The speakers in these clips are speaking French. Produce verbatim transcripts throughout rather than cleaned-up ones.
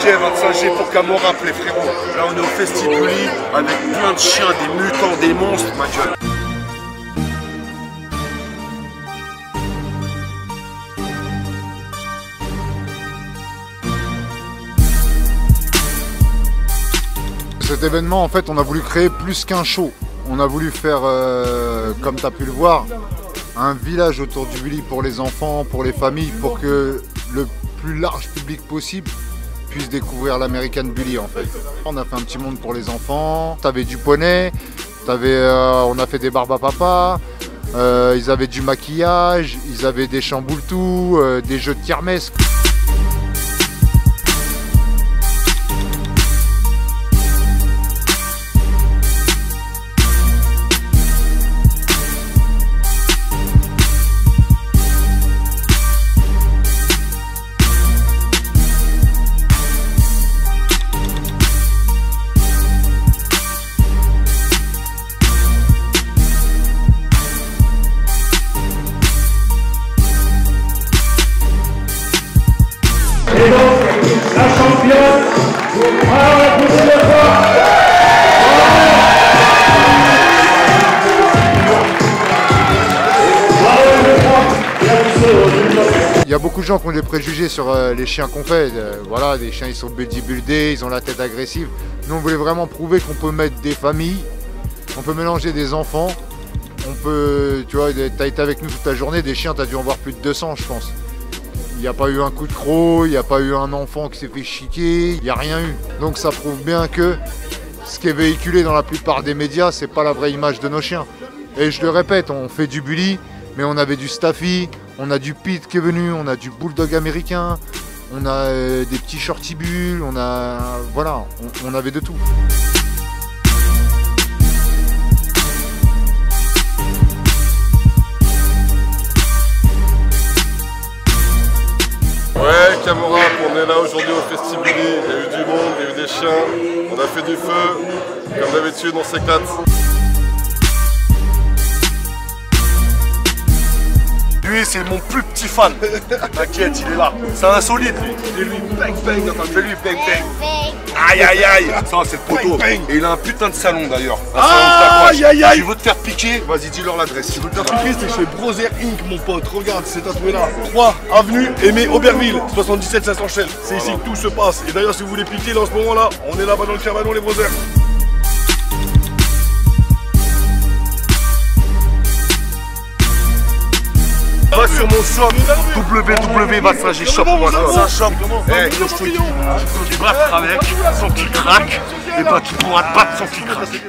Ok, vingt-cinq G pour Camorap les frérots. Là on est au Festibuli avec plein de chiens, des mutants, des monstres, ma gueule. Cet événement, en fait, on a voulu créer plus qu'un show. On a voulu faire, euh, comme tu as pu le voir, un village autour du Bully pour les enfants, pour les familles, pour que le plus large public possible puisse découvrir l'American Bully, en fait. On a fait un petit monde pour les enfants, t'avais du poney, t'avais, euh, on a fait des barbes à papa, euh, ils avaient du maquillage, ils avaient des chamboule-tout, euh, des jeux de kermesse. Et donc, la championne, ah, poussez le fort. Il y a beaucoup de gens qui ont des préjugés sur euh, les chiens qu'on fait. Euh, voilà, les chiens ils sont bodybuildés, ils ont la tête agressive. Nous on voulait vraiment prouver qu'on peut mettre des familles, on peut mélanger des enfants. On peut, tu vois, t'as été avec nous toute la journée, des chiens, t'as dû en voir plus de deux cents je pense. Il n'y a pas eu un coup de croc, il n'y a pas eu un enfant qui s'est fait chiquer, il n'y a rien eu. Donc ça prouve bien que ce qui est véhiculé dans la plupart des médias, c'est pas la vraie image de nos chiens. Et je le répète, on fait du bully, mais on avait du staffy, on a du pit qui est venu, on a du bulldog américain, on a euh, des petits shorty bulls, on a, voilà, on, on avait de tout. Ouais, Camorap, on est là aujourd'hui au Festibuli, il y a eu du monde, il y a eu des chiens, on a fait du feu, comme d'habitude on s'éclate. Lui c'est mon plus petit fan, t'inquiète il est là, c'est un insolite lui, et lui bang bang, attends fais lui bang bang. Aïe aïe aïe, ça c'est le poteau, bang, bang. Et il a un putain de salon d'ailleurs, un ah, salon de aïe, aïe. Tu veux te faire piquer, vas-y dis-leur l'adresse. Si tu veux te faire piquer, c'est chez Brother Incorporated mon pote, regarde c'est tatoué là. trois avenue Aimé Auberville, soixante-dix-sept cinq cents Chelles, c'est ici que tout se passe. Et d'ailleurs si vous voulez piquer là en ce moment là, on est là-bas dans le cabanon les brothers. Va sur mon shop, w w w point vassager shop point com. C'est un shop, eh, que je te dis, tu te battes avec sans qu'il craque, et bah tu pourras te battre sans qu'il craque.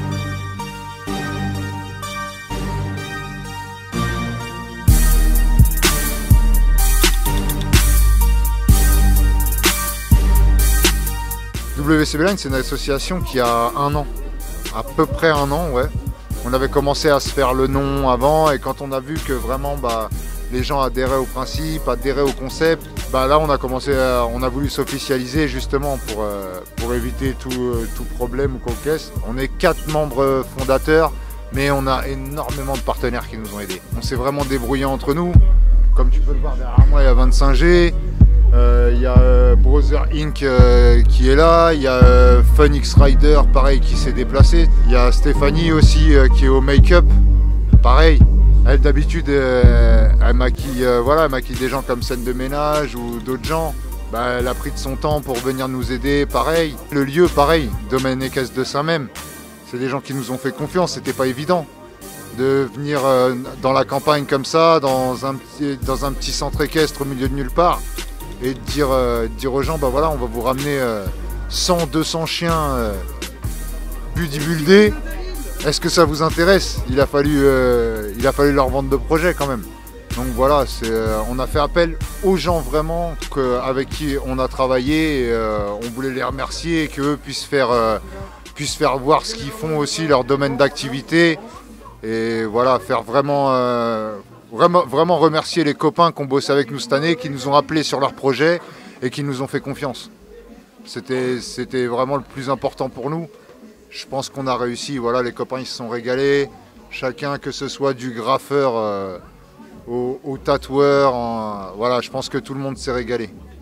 W C B Line, c'est une association qui a un an, à peu près un an, ouais. On avait commencé à se faire le nom avant et quand on a vu que vraiment bah, les gens adhéraient au principe, adhéraient au concept, bah là on a commencé, à, on a voulu s'officialiser justement pour, euh, pour éviter tout, euh, tout problème ou quoi que ce soit. On est quatre membres fondateurs, mais on a énormément de partenaires qui nous ont aidés. On s'est vraiment débrouillé entre nous. Comme tu peux le voir derrière moi, il y a vingt-cinq G. Il euh, y a euh, Brother Inc euh, qui est là, il y a euh, Fun X Rider pareil qui s'est déplacé, il y a Stéphanie aussi euh, qui est au make-up, pareil, elle d'habitude euh, elle maquille, euh, voilà, elle maquille des gens comme scène de ménage ou d'autres gens, bah, elle a pris de son temps pour venir nous aider, pareil, le lieu pareil, Domaine Équestre de Saint-Même, c'est des gens qui nous ont fait confiance, c'était pas évident de venir euh, dans la campagne comme ça, dans un, petit, dans un petit centre équestre au milieu de nulle part. Et de dire, euh, dire aux gens, bah voilà, on va vous ramener euh, cent, deux cents chiens euh, bodybuildés. Est-ce que ça vous intéresse? Il a fallu, euh, il a fallu leur vendre de projet quand même. Donc voilà, euh, on a fait appel aux gens vraiment que, avec qui on a travaillé. Et, euh, on voulait les remercier et qu'eux puissent faire, euh, puissent faire voir ce qu'ils font aussi, leur domaine d'activité. Et voilà, faire vraiment... Euh, Vraiment, vraiment remercier les copains qui ont bossé avec nous cette année, qui nous ont appelés sur leur projet et qui nous ont fait confiance. C'était, c'était vraiment le plus important pour nous. Je pense qu'on a réussi. Voilà, les copains ils se sont régalés. Chacun, que ce soit du graffeur euh, au, au tatoueur, en, voilà, je pense que tout le monde s'est régalé.